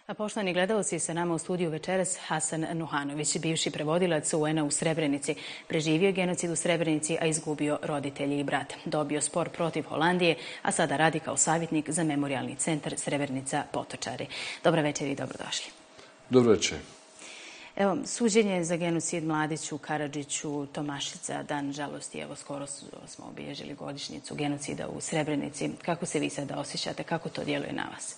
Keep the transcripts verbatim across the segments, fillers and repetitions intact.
A poštovani gledalci, sa nama u studiju večeras Hasan Nuhanović, bivši prevodilac U N-a u Srebrenici. Preživio je genocid u Srebrenici, a izgubio roditelje i brata. Dobio spor protiv Holandije, a sada radi kao savjetnik za memorijalni centar Srebrenica Potočari. Dobra večer i dobrodošli. Dobro večer. Evo, suđenje za genocid Mladiću, Karadžiću, Tomašica, dan žalosti. Evo, skoro smo obilježili godišnjicu genocida u Srebrenici. Kako se vi sada osjećate? Kako to djeluje na vas?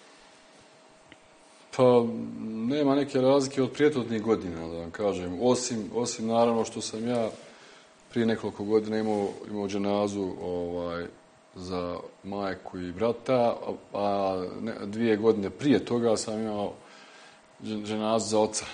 Pa, nema neke razlike od prijetodnih godina, da vam kažem. Osim, osim naravno što sam ja prije nekoliko godina imao, imao dženazu ovaj, za majku i brata, a ne, dvije godine prije toga sam imao dženazu za oca.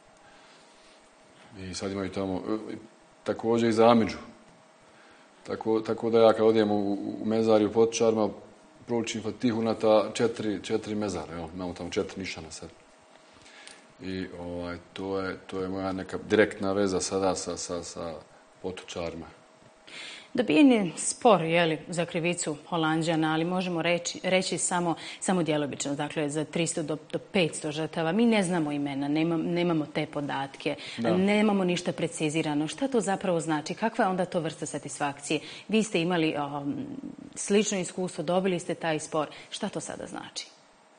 I sad imaju tamo, također i za Amidžu. Tako, tako da ja kad odijem u, u mezari u Potočarima, proučim Fatihu na ta četiri, četiri mezara, evo, imamo tamo četiri nišana sad. I ovaj, to, je, to je moja neka direktna veza sada sa, sa, sa Potočarima. Dobijen je spor, jeli, za krivicu Holanđana, ali možemo reći, reći samo, samo djelomično, dakle za tristo do petsto žrtava. Mi ne znamo imena, nemam, nemamo te podatke, da. Nemamo ništa precizirano. Šta to zapravo znači? Kakva je onda to vrsta satisfakcije? Vi ste imali um, slično iskustvo, dobili ste taj spor. Šta to sada znači?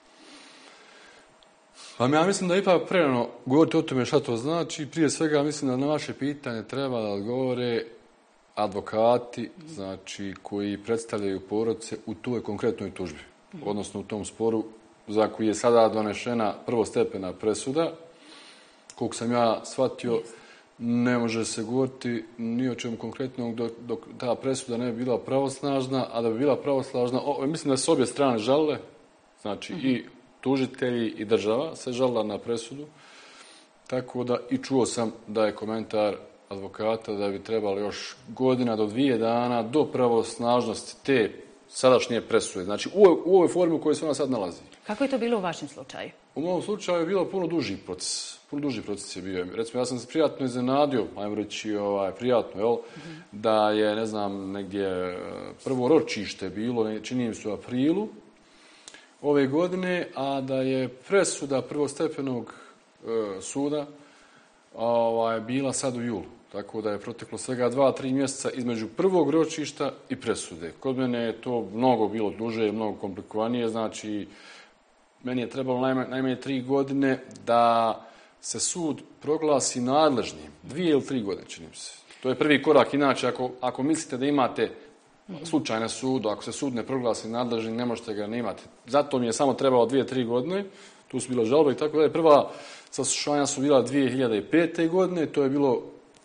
Pa ja mislim da je ipak prerano govoriti o tome šta to znači. Prije svega mislim da na vaše pitanje treba da odgovore advokati, znači, koji predstavljaju porodice u toj konkretnoj tužbi, odnosno u tom sporu za koji je sada donešena prvostepena presuda. Koliko sam ja shvatio, ne može se govoriti ni o čemu konkretnom dok, dok ta presuda ne bi bila pravosnažna, a da bi bila pravosnažna, o, mislim da se obje strane žalile, znači uh-huh. i tužitelji i država se žalila na presudu, tako da i čuo sam da je komentar advokata da bi trebalo još godina do dvije dana do pravosnažnosti te sadašnje presude. Znači u, u ovoj formi u kojoj se ona sad nalazi. Kako je to bilo u vašem slučaju? U mom slučaju je bilo puno duži proces. Puno duži proces je bio. Recimo, ja sam se prijatno iznenadio, ajmo reći, ovaj, prijatno, jel, mm-hmm. da je, ne znam, negdje prvo ročište bilo, čini mi se u aprilu ove godine, a da je presuda prvostepenog e, suda ovaj, bila sad u julu. Tako da je proteklo svega dva, tri mjeseca između prvog ročišta i presude. Kod mene je to mnogo bilo duže, mnogo komplikovanije. Znači, meni je trebalo najmanje, najmanje tri godine da se sud proglasi nadležnim. Dvije ili tri godine, čini mi se. To je prvi korak. Inače, ako, ako mislite da imate slučaj na sudu, ako se sud ne proglasi nadležnim, ne možete ga ne imati. Zato mi je samo trebalo dvije, tri godine. Tu su bila žalbe i tako dalje. Prva saslušanja su bila dvije hiljade pete. godine. To je bilo,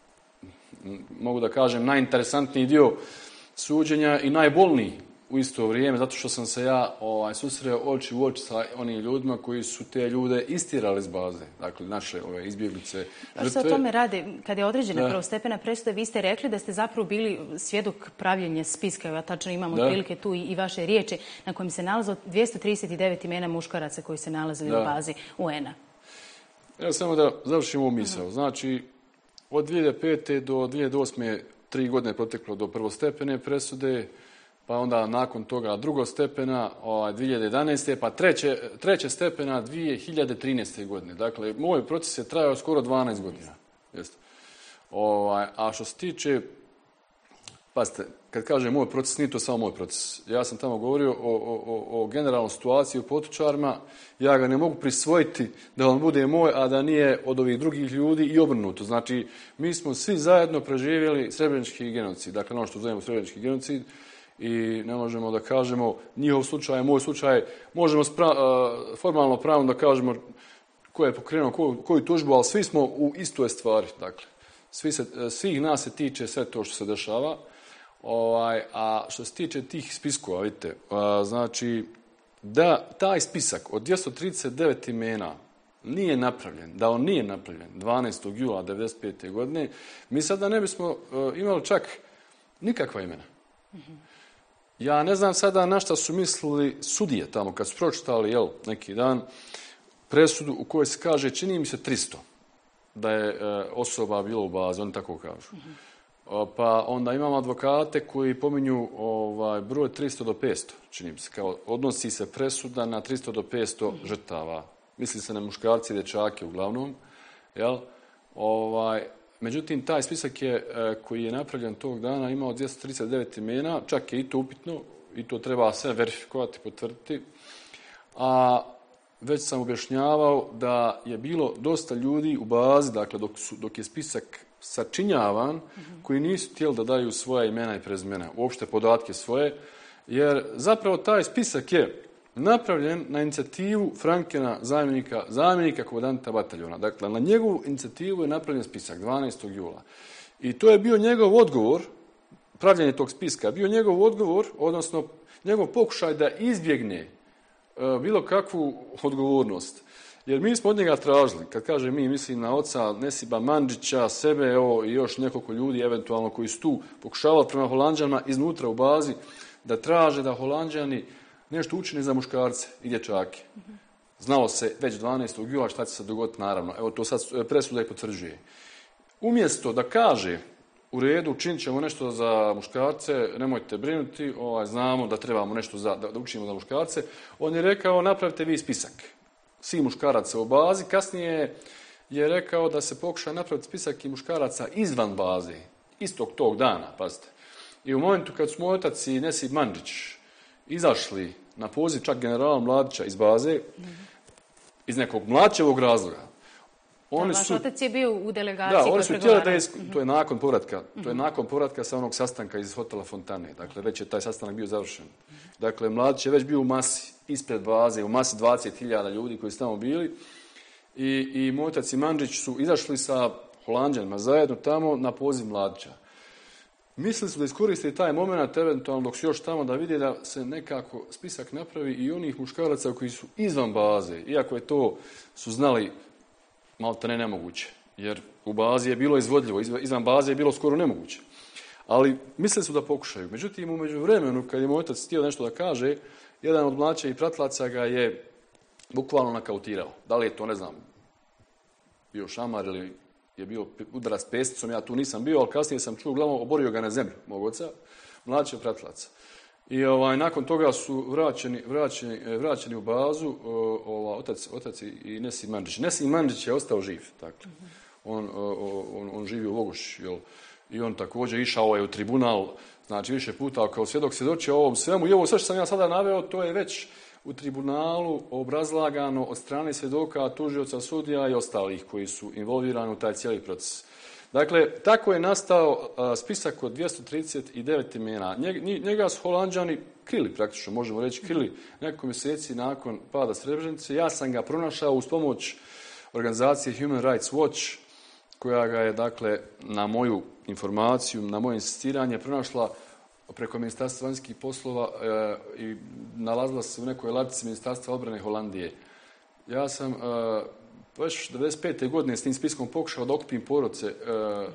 mogu da kažem, najinteresantniji dio suđenja i najbolniji u isto vrijeme, zato što sam se ja ovaj, susreo oči u oči sa onim ljudima koji su te ljude istirali iz baze, dakle naše ove izbjeglice. A što o tome radi? Kad je određena prvostepena presuda, vi ste rekli da ste zapravo bili svjedok pravljenja spiska, ja tačno imam otprilike tu i, i vaše riječi, na kojim se nalaze dvjesto trideset devet imena muškaraca koji se nalazili da. u bazi U N-a. Ja samo da završim ovu misao. Znači, od dvije hiljade pete. do dvije hiljade osme. tri godine proteklo do prvostepene presude, pa onda nakon toga drugostepena ovaj, dvije hiljade jedanaeste. pa treće, treće stepena dvije hiljade trinaeste. godine. Dakle, moj proces je trajao skoro dvanaest godina. Jeste. Ovaj, a što se tiče, pazite, kad kažem moj proces, nije to samo moj proces. Ja sam tamo govorio o, o, o generalnoj situaciji u Potočarima. Ja ga ne mogu prisvojiti da on bude moj, a da nije od ovih drugih ljudi i obrnuto. Znači, mi smo svi zajedno preživjeli srebrenički genocid. Dakle, ono što zovemo srebrenički genocid. I ne možemo da kažemo njihov slučaj, moj slučaj. Možemo spra, uh, formalno pravno da kažemo ko je pokrenuo koju, koju tužbu, ali svi smo u istoj stvari. Dakle, svi se, svih nas se tiče sve to što se dešava. Ovaj, a što se tiče tih spiskova, vidite, a, znači da taj spisak od dvjesto trideset devet imena nije napravljen, da on nije napravljen dvanaestog jula devedeset pete. godine, mi sada ne bismo uh, imali čak nikakva imena. Mm-hmm. Ja ne znam sada na šta su mislili sudije tamo kad su pročitali, jel, neki dan presudu u kojoj se kaže, čini mi se tristo da je uh, osoba bila u bazi, oni tako kažu. Mm-hmm. Pa onda imamo advokate koji pominju ovaj, broj tristo do petsto, čini mi se, kao odnosi se presuda na tristo do petsto žrtava. misli se na muškarce i dječake uglavnom, jel? Ovaj, međutim, taj spisak je, koji je napravljen tog dana imao dvjesto trideset devet imena, čak je i to upitno, i to treba sve verifikovati, potvrditi, a već sam objašnjavao da je bilo dosta ljudi u bazi, dakle dok, su, dok je spisak sačinjavan, mm-hmm. koji nisu htjeli da daju svoja imena i prezimena, uopšte podatke svoje, jer zapravo taj spisak je napravljen na inicijativu Frankena, zamjenika, zamjenika komandanta bataljona. Dakle, na njegovu inicijativu je napravljen spisak dvanaestog jula. I to je bio njegov odgovor, pravljenje tog spiska, bio njegov odgovor, odnosno njegov pokušaj da izbjegne uh, bilo kakvu odgovornost. Jer mi smo od njega tražili, kad kaže mi, mislim na oca Nesiba Mandžića, sebe, evo, i još nekoliko ljudi, eventualno, koji su tu pokušavali prema Holanđanima iznutra u bazi, da traže da Holanđani nešto učine za muškarce i dječake. Znalo se već dvanaestog jula šta će se dogoditi, naravno. Evo, to sad presuda i potvrđuje. Umjesto da kaže, u redu, učinit ćemo nešto za muškarce, nemojte brinuti, ovaj, znamo da trebamo nešto za, da, da učinimo za muškarce, on je rekao, napravite vi spisak svih muškaraca u bazi. Kasnije je rekao da se pokuša napraviti spisak i muškaraca izvan baze, istog tog dana, pazite. I u momentu kad su moj otac i Nesib Mandžić izašli na poziv čak generala Mladića iz baze, mm-hmm. iz nekog Mladićevog razloga. Oni da, vaš su, otac je bio u delegaciji. Da, oni su htjeli da je, to je nakon povratka, mm-hmm. to je nakon povratka sa onog sastanka iz hotela Fontane. Dakle, već je taj sastanak bio završen. Mm-hmm. Dakle, Mladić je već bio u masi, ispred baze, u masi dvadeset hiljada ljudi koji su tamo bili. I, i moj otac i Mandžić su izašli sa Holanđanima zajedno tamo na poziv Mladića. Mislili su da iskoriste taj moment, eventualno dok su još tamo, da vide da se nekako spisak napravi i onih muškaraca koji su izvan baze, iako je to su znali malte ne nemoguće, jer u bazi je bilo izvodljivo, izvan baze je bilo skoro nemoguće. Ali mislili su da pokušaju. Međutim, u međuvremenu, kad je moj otac htio nešto da kaže, jedan od mlađih pratlaca ga je bukvalno nakautirao. Da li je to, ne znam, bio šamar ili je bio udarac pesticom, ja tu nisam bio, ali kasnije sam čuo, uglavnom oborio ga na zemlju, mog oca, mlađih pratlaca. I ovaj, nakon toga su vraćeni, vraćeni, vraćeni u bazu ova, otac, otac i Nesib Mandžić. Nesib Mandžić je ostao živ, dakle. On, on, on živi u Vogoši, jel? I on također išao je u tribunal, znači više puta kao svjedok svjedočio o ovom svemu. I ovo sve što sam ja sada naveo, to je već u tribunalu obrazlagano od strane svjedoka, tužioca, sudija i ostalih koji su involvirani u taj cijeli proces. Dakle, tako je nastao a, spisak od dvjesto trideset devet imena. Njega su Holanđani krili, praktično, možemo reći, krili nekoliko mjeseci nakon pada Srebrenice. Ja sam ga pronašao uz pomoć organizacije Human Rights Watch, koja ga je, dakle, na moju informaciju, na moje insistiranje pronašla preko Ministarstva vanjskih poslova e, i nalazila se u nekoj ladici Ministarstva obrane Holandije. Ja sam e, već devedeset pete godine s tim spiskom pokušao da okupim porodice e,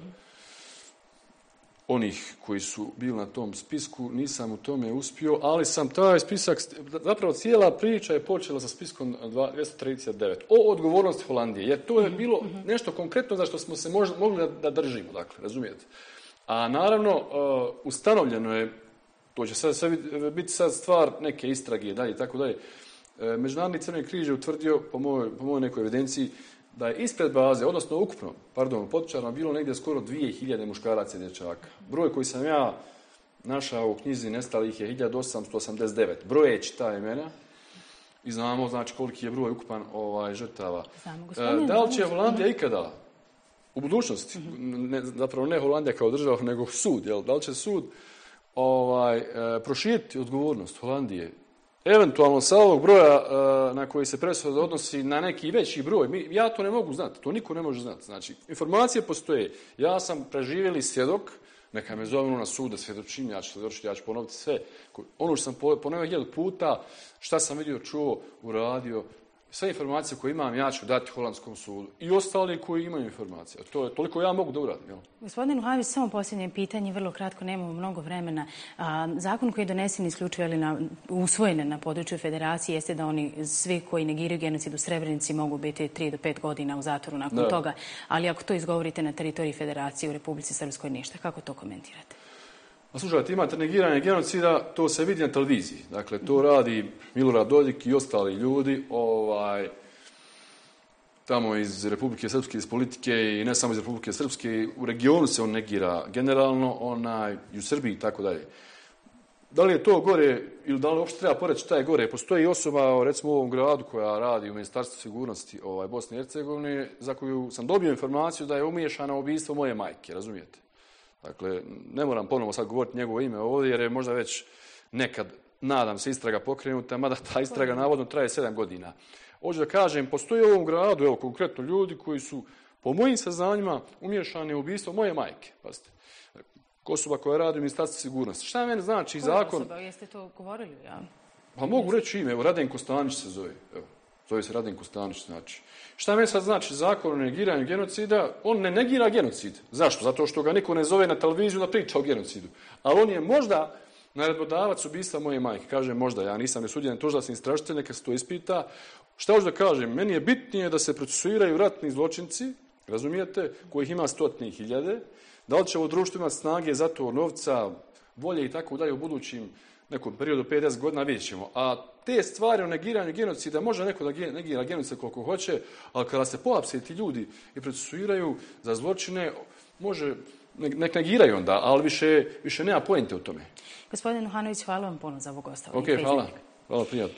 onih koji su bili na tom spisku. Nisam u tome uspio, ali sam taj spisak, zapravo cijela priča je počela sa spiskom dvjesto trideset devet o odgovornosti Holandije, jer to je bilo nešto konkretno za što smo se možda, mogli da, da držimo, dakle, razumijete. A naravno, uh, ustanovljeno je, to će sad, sad biti sad stvar neke istrage, dalje, tako dalje. Uh, Međunarodni Crveni križ je utvrdio, po mojoj, po mojoj nekoj evidenciji, da je ispred baze, odnosno ukupno, pardon, u Potočarima bilo negdje skoro dvije hiljade muškaraca i dječaka. Broj koji sam ja našao u knjizi nestalih je hiljadu osamsto osamdeset devet. Brojeći ta imena i znamo, znači, koliki je broj ukupan ovaj, žrtava. Uh, da li će Holandija ikada u budućnosti, ne, zapravo ne Holandija kao država, nego sud, jel? Da li će sud ovaj, e, proširiti odgovornost Holandije, eventualno sa ovog broja e, na koji se presuda odnosi na neki veći broj? Mi, ja to ne mogu znati, to niko ne može znati. Znači, informacije postoje. Ja sam preživjeli svjedok, neka me zovenu na sud da svjedočim, ja ću svjedočiti, ja ću ponoviti sve. Ono što sam ponovio hiljadu puta, šta sam vidio, čuo, uradio, sve informacije koje imam, ja ću dati holandskom sudu. I ostali koji imaju informacije. To je toliko ja mogu da uradim. Jel? Gospodin Uhavi, samo posljednje pitanje, vrlo kratko, nemamo mnogo vremena. A, zakon koji je donesen isključivo na, usvojen na području federacije jeste da oni svi koji negiraju genocid u Srebrenici mogu biti tri do pet godina u zatvoru nakon da. toga. Ali ako to izgovorite na teritoriji federacije u Republici Srpskoj ništa, kako to komentirate? A slušajte, imate negiranje genocida, to se vidi na televiziji. Dakle, to radi Milorad Dodik i ostali ljudi. Ovaj, tamo iz Republike Srpske, iz politike i ne samo iz Republike Srpske, u regionu se on negira generalno, onaj, i u Srbiji i tako dalje. Da li je to gore ili da li uopšte treba poreći šta je gore? Postoji osoba, recimo u ovom gradu koja radi u Ministarstvu sigurnosti ovaj, Bosne i Hercegovine, za koju sam dobio informaciju da je umiješana u ubistvo moje majke, razumijete? Dakle, ne moram ponovo sad govoriti njegovo ime ovdje, jer je možda već nekad, nadam se, istraga pokrenuta, mada ta istraga navodno traje sedam godina. Hoću da kažem, postoji u ovom gradu, evo, konkretno ljudi koji su, po mojim saznanjima, umiješani u ubistvo moje majke. Pazite. Osoba koja radi u Ministarstvu sigurnosti. Šta meni znači Koja zakon? Osoba? Jeste to govorili? Ja? Pa mogu reći ime, evo, Radenko Stanić se zove. Evo, zove se Radenko Stanić, znači. Šta meni sad znači zakon o negiranju genocida? On ne negira genocid. Zašto? Zato što ga niko ne zove na televiziju da priča o genocidu. Ali on je možda naredbodavac ubistva moje majke. Kažem možda, ja nisam nesuđen, tužilac sam istražitelj, neka se to ispita. Šta hoću da kažem? Meni je bitnije da se procesuiraju ratni zločinci, razumijete, kojih ima stotine hiljade. Da li će ovo društvo imati snage za to, novca, volje i tako dalje u budućim nekom periodu pedeset godina, vidjet ćemo. A te stvari o negiranju genocida, može neko da negira genocid koliko hoće, ali kada se pohapse ti ljudi i procesuiraju za zločine, može, nek negiraju onda, ali više, više nema poente u tome. Gospodin Nuhanović, hvala vam puno za ovo gostavanje. Ok, hvala. Hvala, prijatno.